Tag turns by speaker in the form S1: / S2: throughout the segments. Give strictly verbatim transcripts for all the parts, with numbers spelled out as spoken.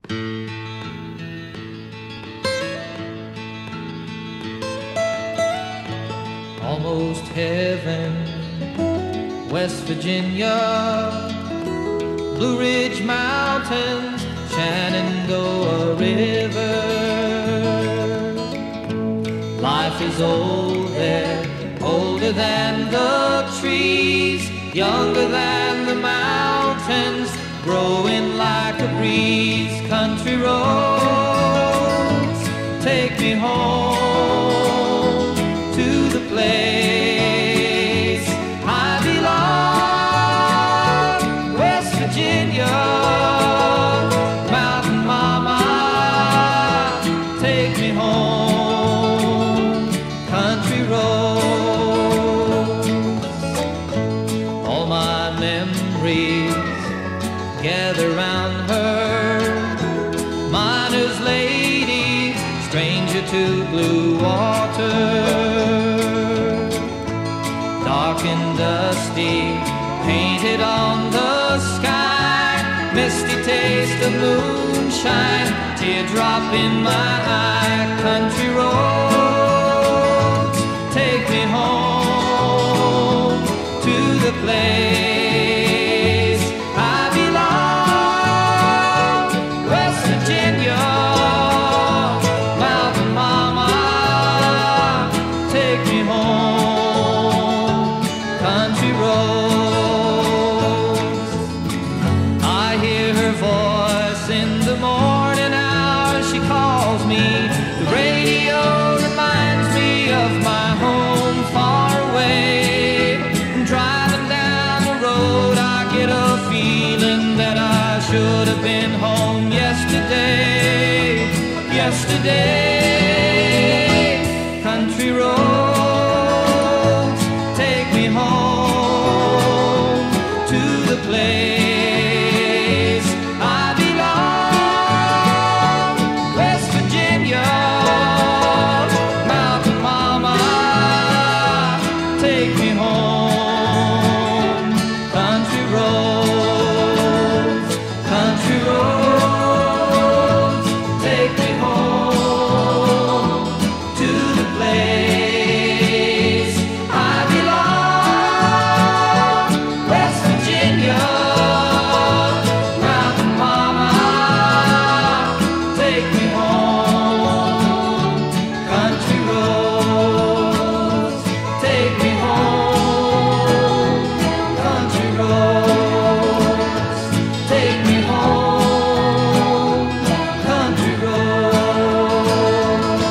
S1: Almost heaven, West Virginia, Blue Ridge Mountains, Shenandoah River. Life is old there, older than the trees, younger than the mountains, growing like a breeze. Country roads, take me home to the place I belong, West Virginia, Mountain Mama, take me home, country roads. All my memories gather round her, miner's lady, stranger to blue water. Dark and dusty, painted on the sky, misty taste of moonshine, teardrop in my eye. Country roads, take me home to the place I belong, West Virginia, Mountain Mama, take me home, country roads. I hear her voice in the morning hours, she calls me. The radio reminds me of my home far away. Driving down the road, I get a feeling that I should have been home yesterday, yesterday. Country roads, take me home to the place I belong, West Virginia, Mountain Mama, take me home, country roads, country roads, take me home to the place I belong, West Virginia, Mountain Mama, take me home, country roads, take me home, country roads, take me home, country roads.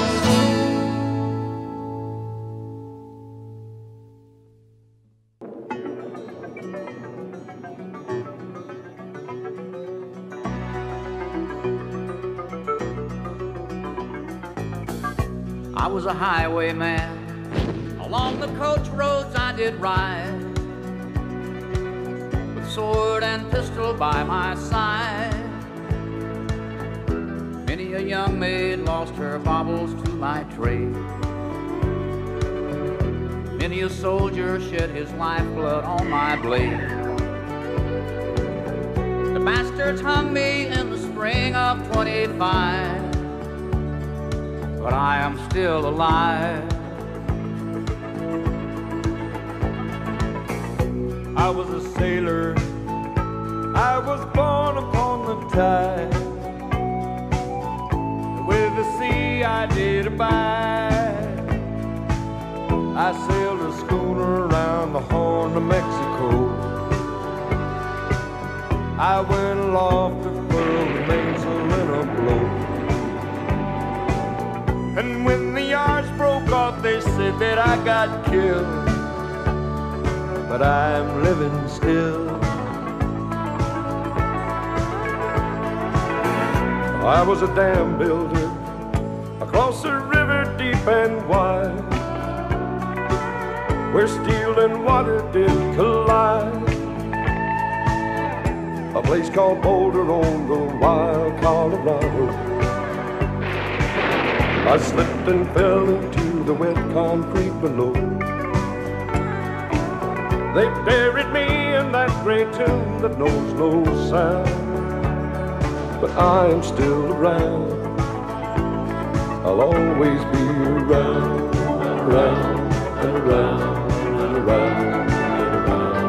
S2: I was a highwayman, along the coach roads I did ride, with sword and pistol by my side. Many a young maid lost her baubles to my trade. Many a soldier shed his lifeblood on my blade. The bastards hung me in the spring of twenty-five, but I am still alive.
S3: I was a sailor, I was born upon the tide. With the sea I did abide. I sailed a schooner around the Horn of Mexico. I went aloft to furl the mainsail in a blow. And when the yards broke off, they said that I got killed. But I'm living still. I was a dam builder across a river deep and wide, where steel and water did collide. A place called Boulder on the wild Colorado. I slipped and fell into the wet concrete below. They buried me in that gray tomb that knows no sound. but I am still around. I'll always be around, around, and around, and around, and around.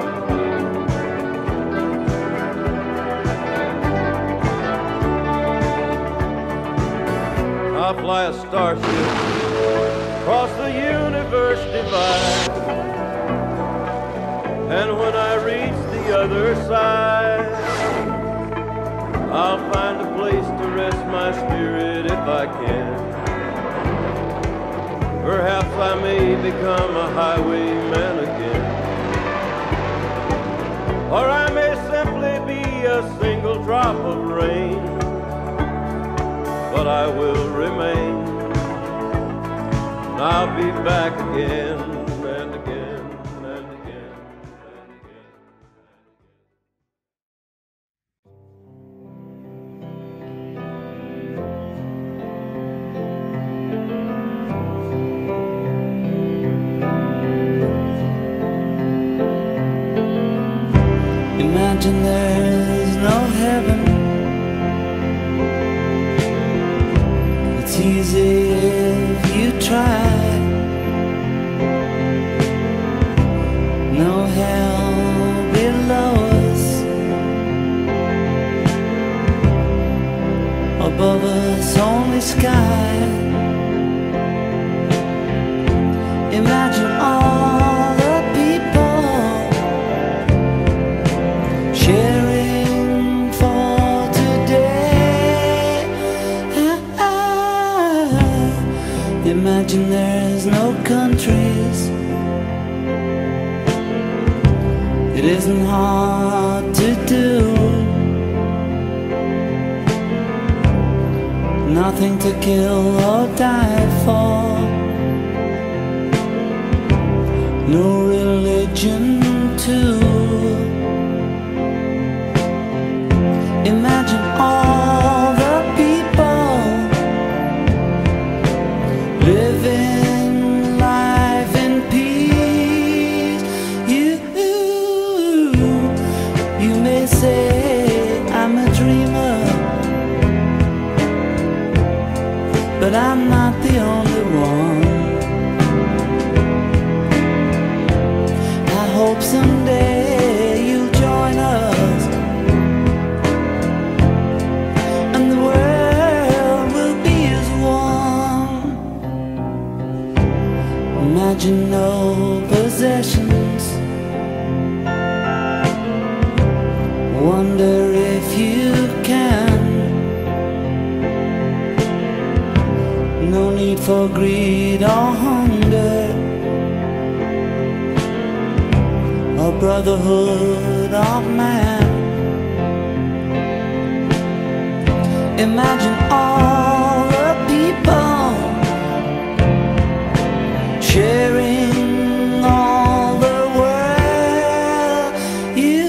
S3: I'll fly a starship across the universe divide, and when I reach the other side, I'll find a place to rest my spirit if I can. Perhaps I may become a highwayman again, or I may simply be a single drop of rain, but I will remain, and I'll be back again and again and again and again.
S4: Imagine there's no heaven. It's easy if you try. No hell below us, above us only sky. Imagine all the people sharing for today. Ah, ah. Imagine there's no countries. It isn't hard to do. Nothing to kill or die for. No religion too. Imagine all the people living life in peace. You, you may say I'm a dreamer, but I'm not the only one. I hope someday you'll join us, and the world will be as one. Imagine no possessions. Wonder if you can. No need for greed or hunger, a brotherhood of man. Imagine all the people sharing all the world. You,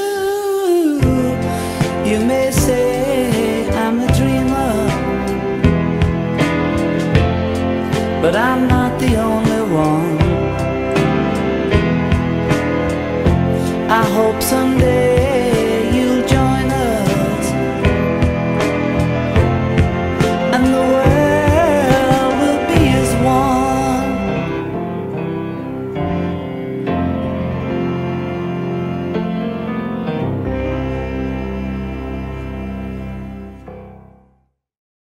S4: you may say I'm a dreamer, but I'm not the only one. I hope someday